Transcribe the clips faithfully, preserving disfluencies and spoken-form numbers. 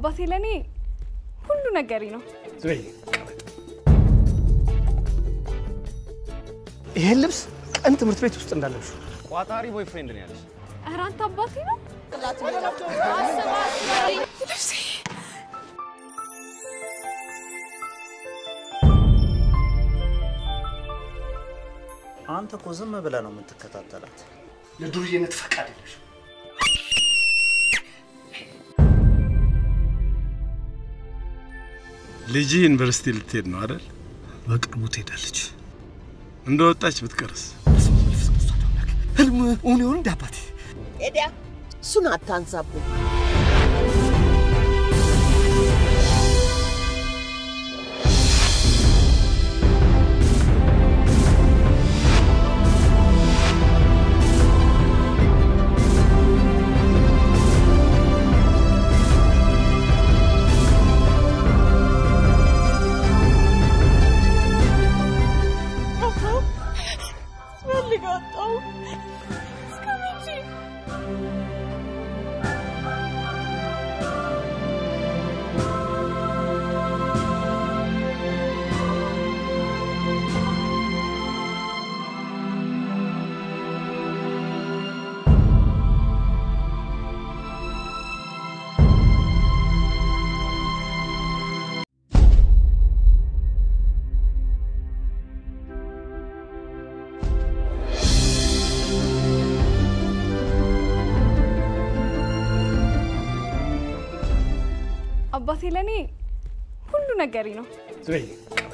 አባቴ ለኔ ሁሉ ነገሬ ነው ዝይ ይሄ ልብስ ቀን ትምህርት ቤት ውስጥ እንዳለሽ ቋጣሪ ቦይፍሬንድ ነው ያለሽ አራንተ አባቴ ነው አንተ እኮ ዝም ብለህ ነው የምትከታተላት ለዱርዬነት ፈቃድ የለሽ ልጅ ዩኒቨርሲቲ ልትሄድ ነው አይደል በቅርቡ ትሄዳለች እንደወጣች ብትቀርስ ህልም ኡኒውን ዳባቲ ኤዲያ ሱና ታንሳቡ አባቴ ለኔ ሁሉ ነገሬ ነው ዝይ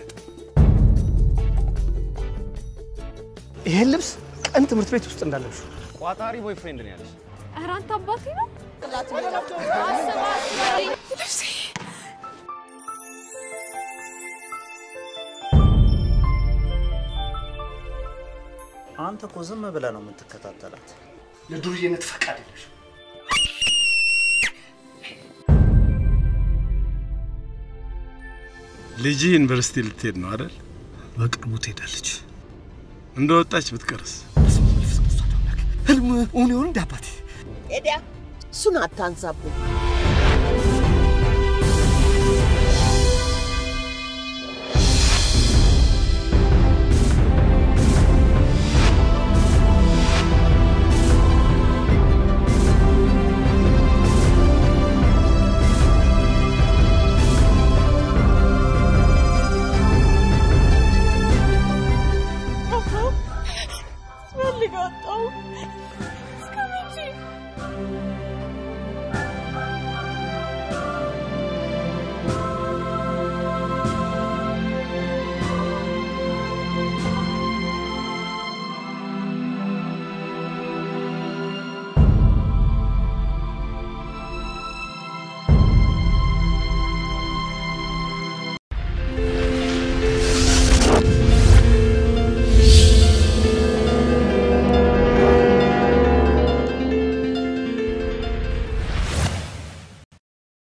ይሄ ልብስ ቀን ትምህርት ቤት ውስጥ እንዳለሽ ቋጣሪ ቦይፍሬንድ ነው ያለሽ አራንተ አባቴ ነው አንተ እኮ ዝም ብለህ ነው የምትከታተላት ለዱርዬነት ፈቃድ የለሽ ልጅ ዩኒቨርሲቲ ልትሄድ ነው አይደል በቅርቡ ትሄዳለች እንደወጣች ብትቀርስ ህልም ኡኒውን ዳባቲ ኤዲያ ሱና ታንሳቡ